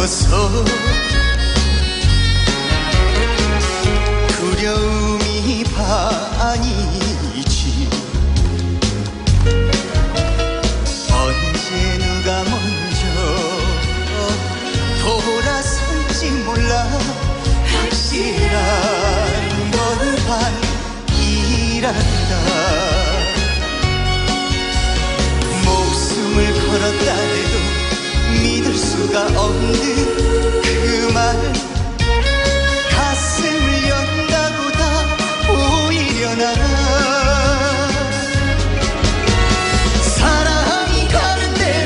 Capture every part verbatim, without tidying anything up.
넘어서 두려움이 반이지. 언제 누가 먼저 돌아설지 몰라. 확실한 건 반이란다. 목숨을 걸었다 해도 믿을 수가 없는 그 말, 가슴을 연다고 다 보이려나. 사랑이 가는 대로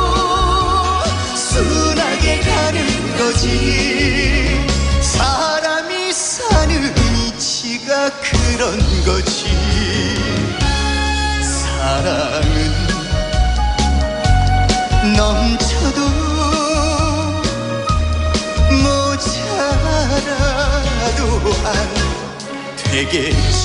순하게 가는 거지. 사람이 사는 이치가 그런 거지. 사랑은 넘쳐도 모자라도 안 되겠지.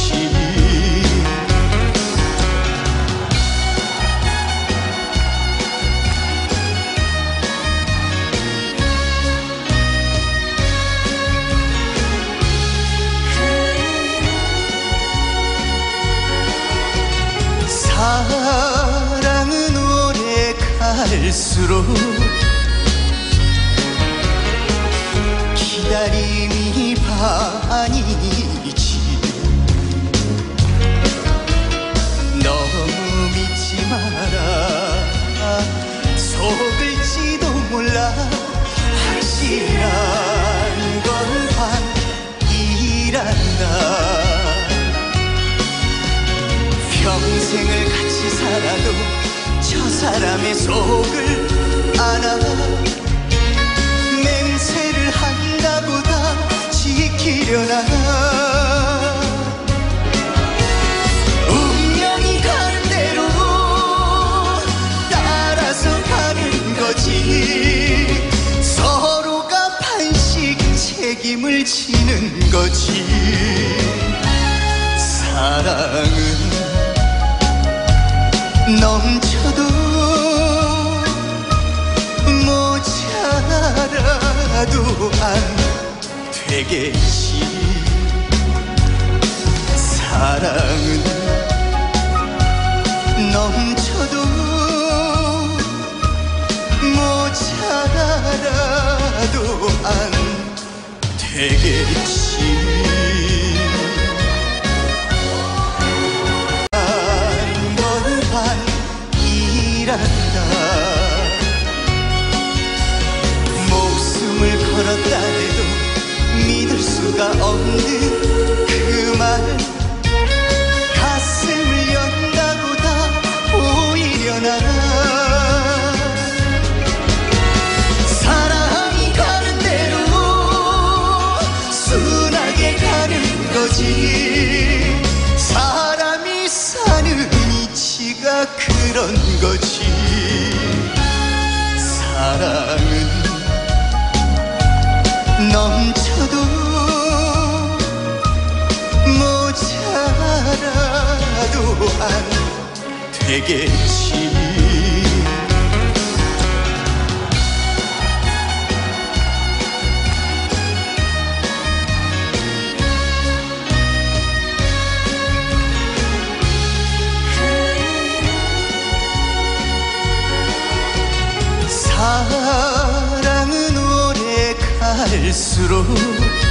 사랑은 오래 갈수록 기다림이 반이지. 너무 믿지 마라. 속을지도 몰라. 확실한 건 반이란다. 평생을 같이 살아도 저 사람의 속을 알아. 맹세를 한다고 다 지키려나. 운명이 가는 대로 따라서 가는 거지. 서로가 반씩 책임을 지는 거지. 사랑은 넘쳐도 모자라도 안 되겠지. 사랑은 넘쳐도 모자라도 안 되겠지. 목숨을 걸었다 해도 믿을 수가 없는 그 말, 가슴을 연다고 다 보이려나. 사랑이 가는 대로 순하게 가는 거지. 사람이 사는 이치가 그런 거지. 사랑은 넘쳐도 모자라도 안 되겠지. 사랑은 오래 갈수록